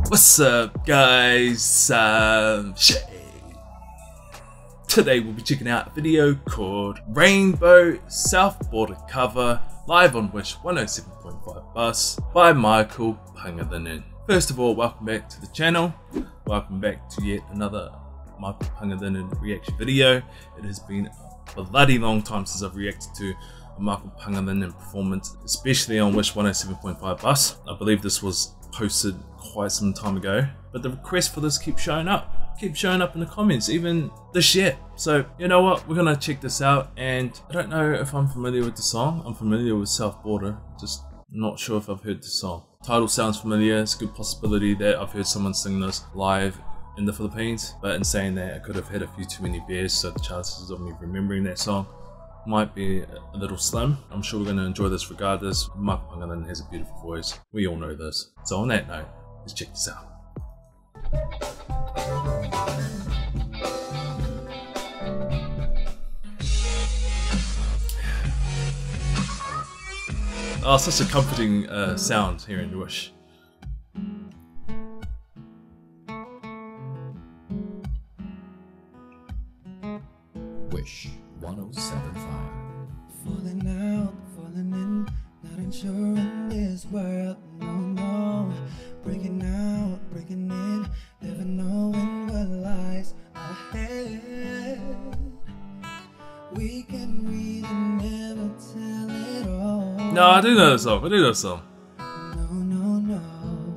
What's up, guys? Shay. Today we'll be checking out a video called Rainbow South Border Cover live on Wish 107.5 Bus by Michael Pangathinen. First of all, welcome back to the channel. Welcome back to yet another Michael Pangathinen reaction video. It has been a bloody long time since I've reacted to a Michael Pangathinen performance, especially on Wish 107.5 Bus. I believe this was posted quite some time ago, but the requests for this keep showing up in the comments even this year. So you know what, we're gonna check this out. And I don't know if I'm familiar with the song. I'm familiar with South Border, just not sure if I've heard the song. Title sounds familiar. It's a good possibility that I've heard someone sing this live in the Philippines, but in saying that, I could have had a few too many beers, so the chances of me remembering that song might be a little slim. I'm sure we're going to enjoy this regardless. Michael Pangathinen has a beautiful voice. We all know this. So on that note, let's check this out. Oh, such a comforting sound here in Wish. Wish 107.5. Falling out, falling in, not unsure in this world, no. Breaking out, breaking in, never knowing what lies ahead. We can read and never tell it all. No, I do know the song. No.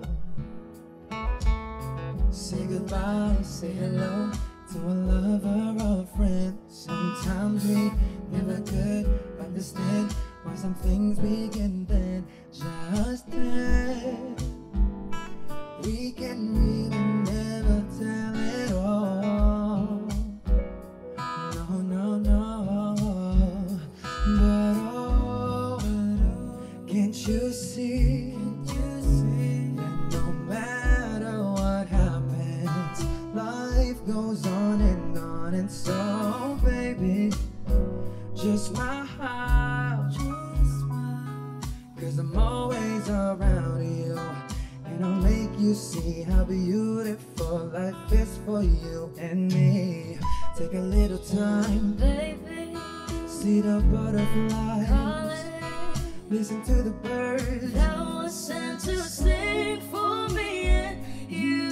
Say goodbye, say hello to a lover or a friend. Sometimes we never could understand why some things begin then, just then. We can really never tell it all. No. But oh, can't you see that no matter what happens, life goes on, and so baby, just smile, cause I'm always around you, and I'll make you see how beautiful life is for you and me. Take a little time, Baby, see the butterflies, calling, listen to the birds. that was sent to sing for me and you.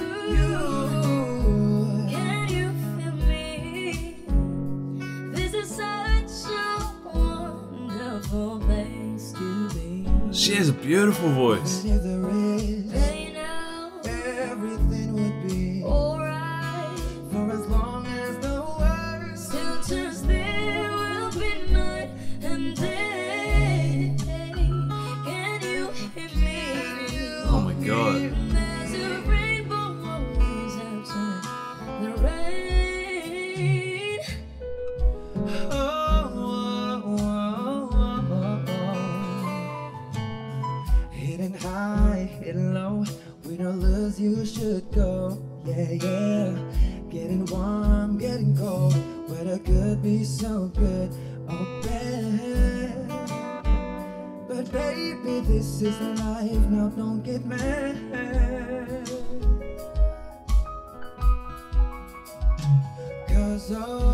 Can you feel me? This is such a wonderful place to be. She has a beautiful voice. And if there is, Right now, everything would be alright. for as long as the world Till turns there will be night and day. Can you hear me? Oh my god. There's a rainbow always after the rain. Hidden high, hidden low, win or lose you should go. Yeah. Getting warm, getting cold, weather could be so good or bad. But baby, this is life, now don't get mad. Cause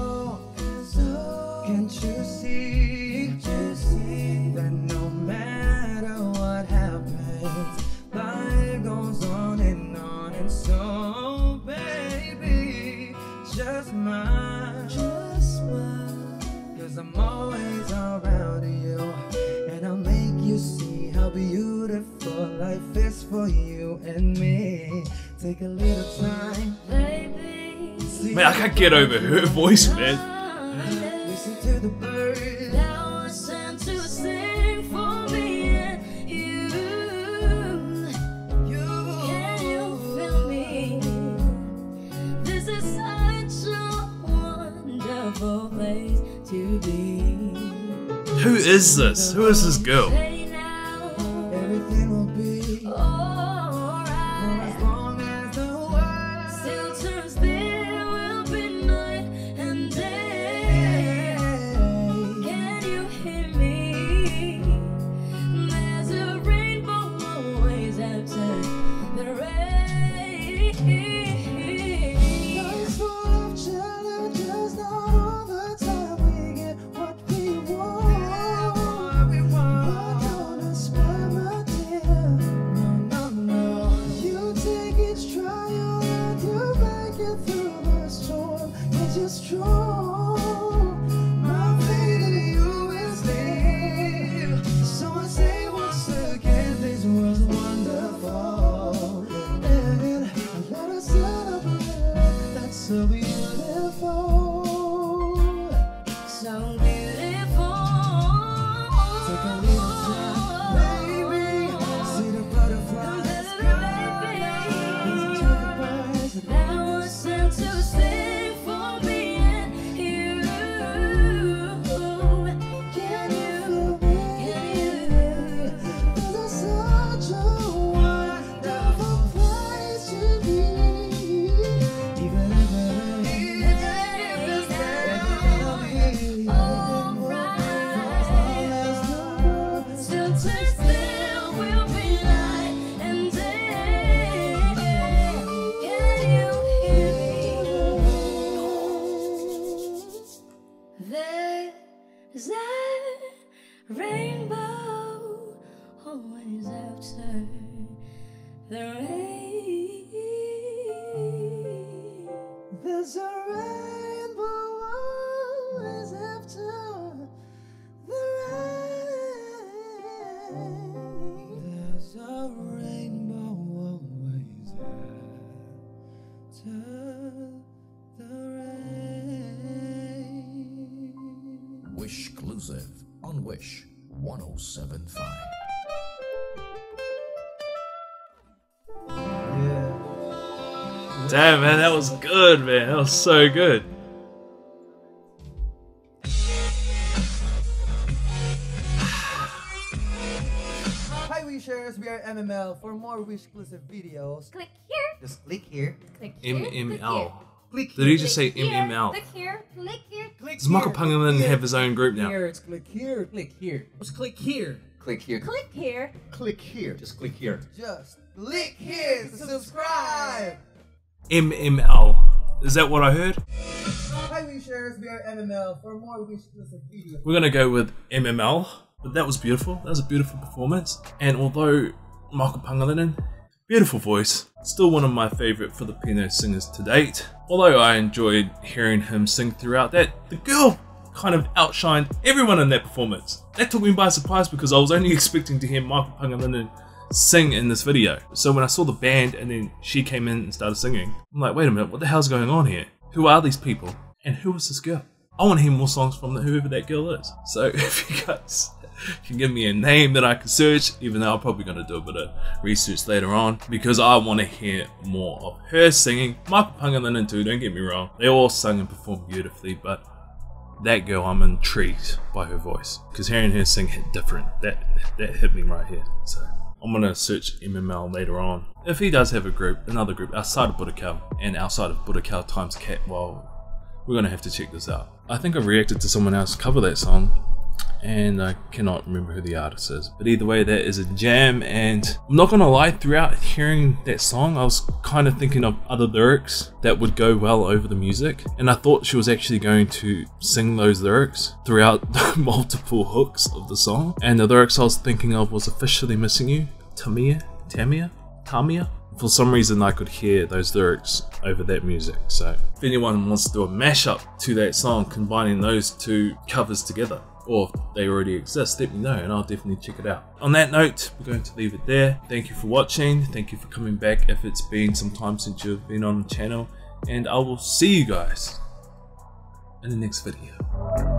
can't you see that no matter what happens, life goes on, and so baby, just smile, cause I'm always around you, and I'll make you see how beautiful life is for you and me. Take a little time, Baby, Man, I can't get over her voice, man. listen to the birds. that was sent to sing for me and you. Can you feel me? This is such a wonderful place to be. Who is this? Who is this girl? Say now, Everything will be for alright. as long as the world Still turns there will be night and day. Can you hear me? There's a rainbow always after the rain. always after the rain. There's a rainbow always after the rain. There's a rainbow always after the rain. Wish exclusive on Wish 1075. Yeah. Damn, man, that was good, man. That was so good. Hi Wishers, we are MML. For more Wish exclusive videos, Click here, just click here. click here, MML. Click Did he just say click here, MML? click here, click here. Click Does Michael Pungerlin have his own group now? Here, it's click here. Click here. Just click here. Click here. Click here. Click here. Just click here. Just click here to subscribe. MML. Is that what I heard? Hi Wishers, we are MML. For more Wish exclusive videos. We're gonna go with MML. But that was beautiful. That was a beautiful performance. And although Michael Pungerlin, beautiful voice, still one of my favourite Filipino singers to date. Although I enjoyed hearing him sing throughout that, the girl kind of outshined everyone in that performance. That took me by surprise because I was only expecting to hear Michael Pungerlin sing in this video. So when I saw the band and then she came in and started singing, I'm like, wait a minute, what the hell's going on here? Who are these people? And who is this girl? I want to hear more songs from whoever that girl is. So if you guys can give me a name that I can search, even though I'm probably going to do a bit of research later on, because I want to hear more of her singing. Michael Pungerlin too, don't get me wrong. They all sung and performed beautifully, but that girl, I'm intrigued by her voice. Because hearing her sing hit different. That hit me right here. So I'm going to search MML later on. If he does have a group, another group outside of Budokan and outside of Budokan times Cat, well, we're going to have to check this out. I think I reacted to someone else cover that song, and I cannot remember who the artist is. But either way, that is a jam, and I'm not gonna lie, throughout hearing that song, I was kind of thinking of other lyrics that would go well over the music, and I thought she was actually going to sing those lyrics throughout the multiple hooks of the song. And the lyrics I was thinking of was Officially Missing You, Tamia. For some reason I could hear those lyrics over that music, so if anyone wants to do a mashup to that song combining those two covers together, or if they already exist, let me know and I'll definitely check it out. On that note, we're going to leave it there. Thank you for watching, thank you for coming back if it's been some time since you've been on the channel, and I will see you guys in the next video.